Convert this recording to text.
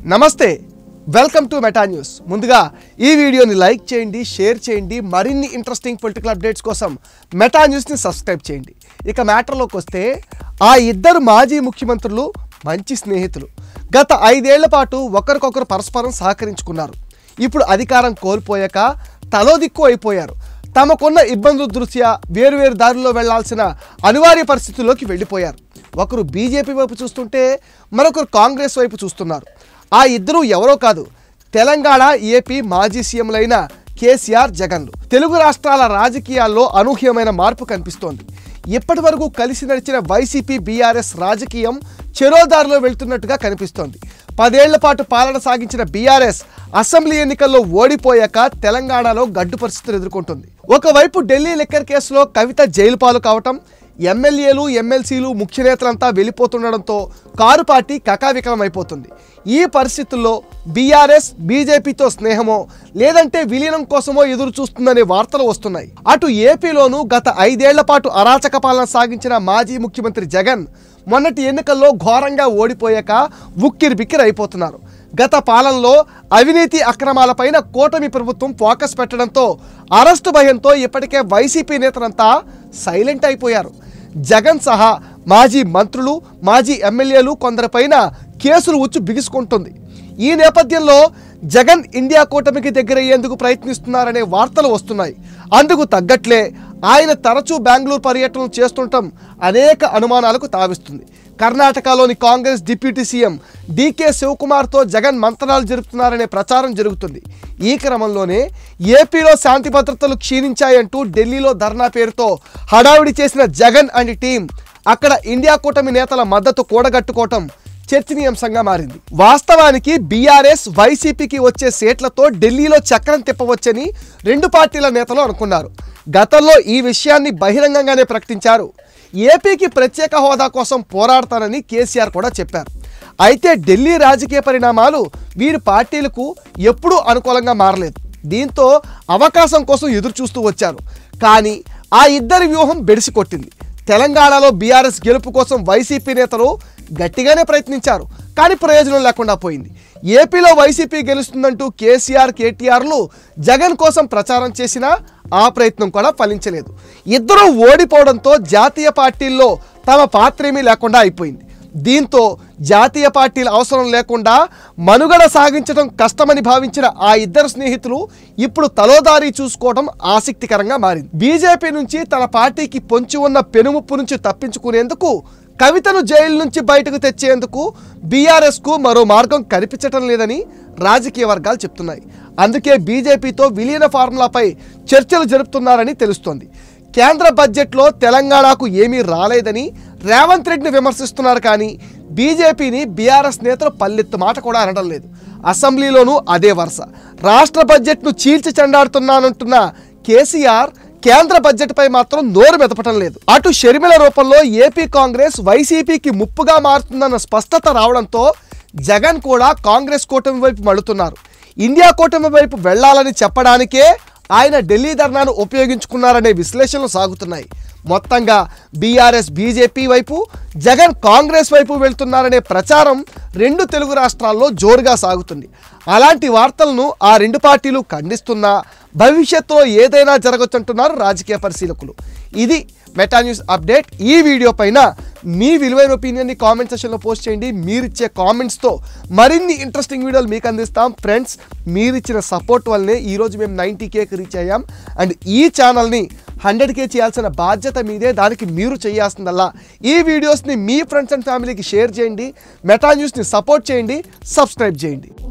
నమస్తే welcome to meta news ముందుగా ఈ వీడియోని లైక్ చేయండి షేర్ చేయండి మరిన్ని ఇంట్రెస్టింగ్ పొలిటికల్ అప్డేట్స్ కోసం మెటా న్యూస్ ని సబ్స్క్రైబ్ చేయండి ఇక మ్యాటర్లోకి వస్తే ఆ ఇద్దరు మాజీ ముఖ్యమంత్రులు మంచి స్నేహితులు గత 5 ఏళ్ల పాటు ఒకరికొకరు పరస్పరం సహకరించుకున్నారు ఇప్పుడు అధికారం కోల్పోయాక తలో దిక్కు అయిపోయారు తమకున్న ఇబ్బందుల దృష్ట్యా వేరువేరు దారుల్లో వెళ్లాల్సిన అనివార్య పరిస్థితుల్లోకి వెళ్ళిపోయారు ఒకరు బీజేపీ వైపు చూస్తుంటే మరొకరు కాంగ్రెస్ వైపు చూస్తున్నారు ఆ ఇద్దరు ఎవరో కాదు తెలంగాణ ఏపీ మాజీ సీఎంలైన కేసీఆర్ జగన్లు తెలుగు రాష్ట్రాల రాజకీయాల్లో అనూహ్యమైన మార్పు కనిపిస్తోంది ఇప్పటివరకు కలిసి నడిచిన వైసీపీ బీఆర్ఎస్ రాజకీయం చెరోదారిలో వెళ్తున్నట్టుగా కనిపిస్తోంది 10 ఏళ్ల పాటు పాలన సాగించిన బీఆర్ఎస్ అసెంబ్లీ ఎన్నికల్లో ఓడిపోయాక తెలంగాణలో గడ్డు పరిస్థితులు ఎదుర్కొంటుంది ఒకవైపు ఢిల్లీ లిక్కర్ కేసులో కవిత జైలు పాలు కావటం ఎమ్మెల్యేలు ఎమ్మెల్సీలు ముఖ్య నేతలంతా వెళ్ళిపోతుండడంతో కారు పార్టీ కకావికలమైపోతుంది ఈ పరిస్థితుల్లో బీఆర్ఎస్ బీజేపీతో స్నేహమో లేదంటే విలీనం కోసమో ఎదురు చూస్తుందనే వార్తలు వస్తున్నాయి అటు ఏపీలోనూ గత 5 ఏళ్ల పాటు అరాచక పాలన సాగించిన మాజీ ముఖ్యమంత్రి జగన్ మొన్నటి ఎన్నికల్లో ఘోరంగా ఓడిపోయాక ఉక్కిరిబిక్కిరి అయిపోతున్నారు గత పాలనలో అవినీతి అక్రమాలపైన కూటమి ప్రభుత్వం ఫోకస్ పెట్టడంతో అరెస్టు భయంతో ఇప్పటికే వైసీపీ నేతలంతా సైలెంట్ అయిపోయారు జగన్ సహా మాజీ మంత్రులు మాజీ ఎమ్మెల్యేలు కొందరిపైన కేసులు ఉచ్చు బిగుసుకుంటుంది ఈ నేపథ్యంలో జగన్ ఇండియా కూటమికి దగ్గరయ్యేందుకు ప్రయత్నిస్తున్నారనే వార్తలు వస్తున్నాయి అందుకు తగ్గట్లే ఆయన తరచూ బెంగళూరు పర్యటనలు చేస్తుండటం అనేక అనుమానాలకు తావిస్తుంది కర్ణాటకలోని కాంగ్రెస్ డిప్యూటీ సీఎం డీకే శివకుమార్తో జగన్ మంతనాలు జరుపుతున్నారనే ప్రచారం జరుగుతుంది ఈ క్రమంలోనే ఏపీలో శాంతి భద్రతలు క్షీణించాయంటూ ఢిల్లీలో ధర్నా పేరుతో హడావిడి చేసిన జగన్ అండ్ టీం అక్కడ ఇండియా కూటమి నేతల మద్దతు కూడగట్టుకోవటం చర్చనీయాంశంగా మారింది వాస్తవానికి బీఆర్ఎస్ వైసీపీకి వచ్చే సీట్లతో ఢిల్లీలో చక్రం తిప్పవచ్చని రెండు పార్టీల నేతలు అనుకున్నారు గతంలో ఈ విషయాన్ని బహిరంగంగానే ప్రకటించారు ఏపీకి ప్రత్యేక హోదా కోసం పోరాడతానని కేసీఆర్ కూడా చెప్పారు అయితే ఢిల్లీ రాజకీయ పరిణామాలు వీరి పార్టీలకు ఎప్పుడూ అనుకూలంగా మారలేదు దీంతో అవకాశం కోసం ఎదురు చూస్తూ వచ్చారు కానీ ఆ ఇద్దరి వ్యూహం బెడిసి కొట్టింది తెలంగాణలో బీఆర్ఎస్ గెలుపు కోసం వైసీపీ నేతలు గట్టిగానే ప్రయత్నించారు కానీ ప్రయోజనం లేకుండా పోయింది ఏపీలో వైసీపీ గెలుస్తుందంటూ కేసీఆర్ కేటీఆర్లు జగన్ కోసం ప్రచారం చేసినా ఆ ప్రయత్నం కూడా ఫలించలేదు ఇద్దరూ ఓడిపోవడంతో జాతీయ పార్టీల్లో తమ పాత్రేమీ లేకుండా అయిపోయింది దీంతో జాతీయ పార్టీల అవసరం లేకుండా మనుగడ సాగించడం కష్టమని భావించిన ఆ ఇద్దరు స్నేహితులు ఇప్పుడు తలోదారి చూసుకోవడం ఆసక్తికరంగా మారింది బీజేపీ నుంచి తన పార్టీకి పొంచి ఉన్న పెనుముప్పు నుంచి తప్పించుకునేందుకు కవితను జైలు నుంచి బయటకు తెచ్చేందుకు బీఆర్ఎస్కు మరో మార్గం కనిపించటం లేదని రాజకీయ వర్గాలు చెప్తున్నాయి అందుకే బీజేపీతో విలీన ఫార్ములాపై చర్చలు జరుపుతున్నారని తెలుస్తోంది కేంద్ర బడ్జెట్లో తెలంగాణకు ఏమీ రాలేదని రేవంత్ రెడ్డిని విమర్శిస్తున్నారు కానీ బీజేపీని బీఆర్ఎస్ నేతలు పల్లెత్తు మాట కూడా అనడం లేదు అసెంబ్లీలోనూ అదే వరుస రాష్ట్ర బడ్జెట్ను చీల్చి చెండాడుతున్నానంటున్న కేసీఆర్ కేంద్ర బడ్జెట్ పై మాత్రం నోరు మెదపటం లేదు అటు షర్మిల రూపంలో ఏపీ కాంగ్రెస్ వైసీపీకి ముప్పుగా మారుతుందన్న స్పష్టత రావడంతో జగన్ కూడా కాంగ్రెస్ కూటమి వైపు మళ్ళుతున్నారు ఇండియా కూటమి వైపు వెళ్లాలని చెప్పడానికే ఆయన ఢిల్లీ ధర్నాను ఉపయోగించుకున్నారనే విశ్లేషణలు సాగుతున్నాయి మొత్తంగా బీఆర్ఎస్ బీజేపీ వైపు జగన్ కాంగ్రెస్ వైపు వెళ్తున్నారనే ప్రచారం రెండు తెలుగు రాష్ట్రాల్లో జోరుగా సాగుతుంది అలాంటి వార్తలను ఆ రెండు పార్టీలు ఖండిస్తున్నా భవిష్యత్తులో ఏదైనా జరగొచ్చంటున్నారు రాజకీయ పరిశీలకులు ఇది మెటా న్యూస్ అప్డేట్ ఈ వీడియో పైన మీ విలువైన ఒపీనియన్ని కామెంట్ సెక్షన్లో పోస్ట్ చేయండి మీరిచ్చే కామెంట్స్తో మరిన్ని ఇంట్రెస్టింగ్ వీడియోలు మీకు అందిస్తాం ఫ్రెండ్స్ మీరిచ్చిన సపోర్ట్ వల్లనే ఈరోజు మేము 90Kకి రీచ్ అయ్యాం అండ్ ఈ ఛానల్ని 100K చేయాల్సిన బాధ్యత మీదే దానికి మీరు చేయాల్సిందల్లా ఈ వీడియోస్ని మీ ఫ్రెండ్స్ అండ్ ఫ్యామిలీకి షేర్ చేయండి మెటా న్యూస్ని సపోర్ట్ చేయండి సబ్స్క్రైబ్ చేయండి